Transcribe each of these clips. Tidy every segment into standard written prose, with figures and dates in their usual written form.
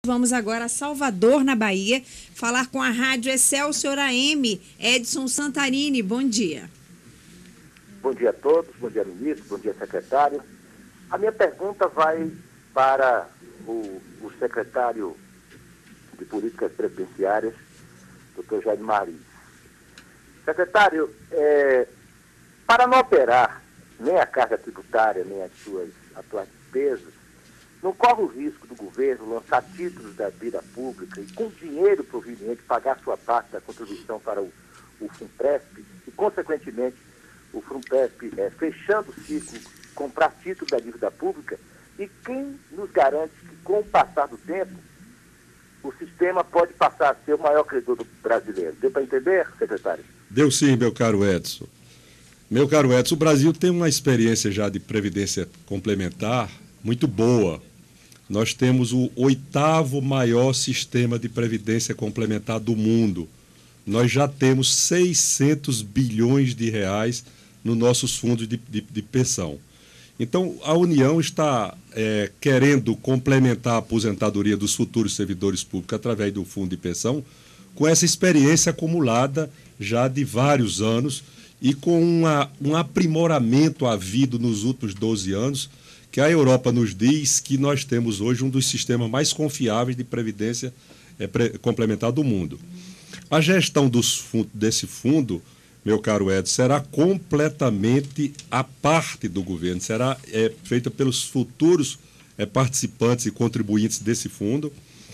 Vamos agora a Salvador, na Bahia, falar com a Rádio Excelsior AM, Edson Santarini. Bom dia. Bom dia a todos, bom dia ministro, bom dia secretário. A minha pergunta vai para o secretário de Políticas Previdenciárias, doutor Jair Mariz. Secretário, para não operar nem a carga tributária, nem as suas atuais despesas, não corre o risco do governo lançar títulos da dívida pública e, com dinheiro proveniente, pagar sua parte da contribuição para o FUNPRESP e, consequentemente, o FUNPRESP, fechando o ciclo, comprar títulos da dívida pública? E quem nos garante que, com o passar do tempo, o sistema pode passar a ser o maior credor do brasileiro? Deu para entender, secretário? Deu sim, meu caro Edson. Meu caro Edson, o Brasil tem uma experiência já de previdência complementar muito boa. Nós temos o 8º maior sistema de previdência complementar do mundo. Nós já temos 600 bilhões de reais nos nossos fundos de pensão. Então, a União está querendo complementar a aposentadoria dos futuros servidores públicos através do fundo de pensão, com essa experiência acumulada já de vários anos e com um aprimoramento havido nos últimos 12 anos, que a Europa nos diz que nós temos hoje um dos sistemas mais confiáveis de previdência complementar do mundo. A gestão desse fundo, meu caro Edson, será completamente à parte do governo, será feita pelos futuros participantes e contribuintes desse fundo,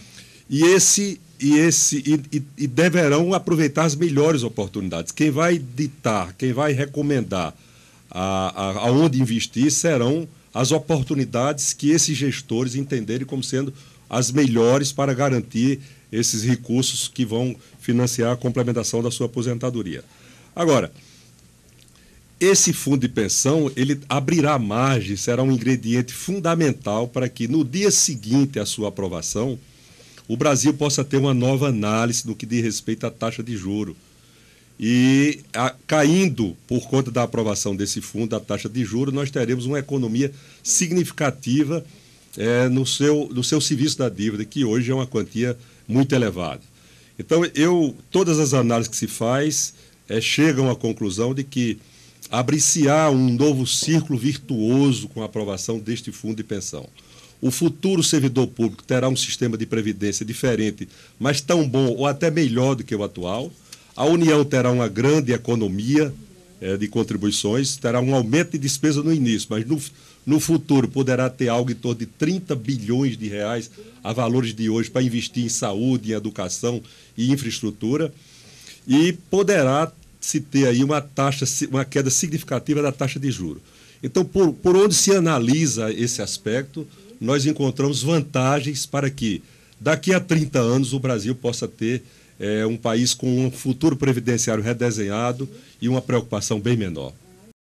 e deverão aproveitar as melhores oportunidades. Quem vai ditar, quem vai recomendar aonde investir serão as oportunidades que esses gestores entenderem como sendo as melhores para garantir esses recursos que vão financiar a complementação da sua aposentadoria. Agora, esse fundo de pensão, ele abrirá margem, será um ingrediente fundamental para que, no dia seguinte à sua aprovação, o Brasil possa ter uma nova análise no que diz respeito à taxa de juros. E caindo, por conta da aprovação desse fundo, a taxa de juros, nós teremos uma economia significativa no seu serviço da dívida, que hoje é uma quantia muito elevada. Então, todas as análises que se faz chegam à conclusão de que abrir-se-á um novo círculo virtuoso com a aprovação deste fundo de pensão. O futuro servidor público terá um sistema de previdência diferente, mas tão bom ou até melhor do que o atual. A União terá uma grande economia de contribuições, terá um aumento de despesa no início, mas no futuro poderá ter algo em torno de 30 bilhões de reais a valores de hoje para investir em saúde, em educação e infraestrutura, e poderá se ter aí uma queda significativa da taxa de juros. Então, por onde se analisa esse aspecto, nós encontramos vantagens para que, daqui a 30 anos, o Brasil possa ter um país com um futuro previdenciário redesenhado e uma preocupação bem menor.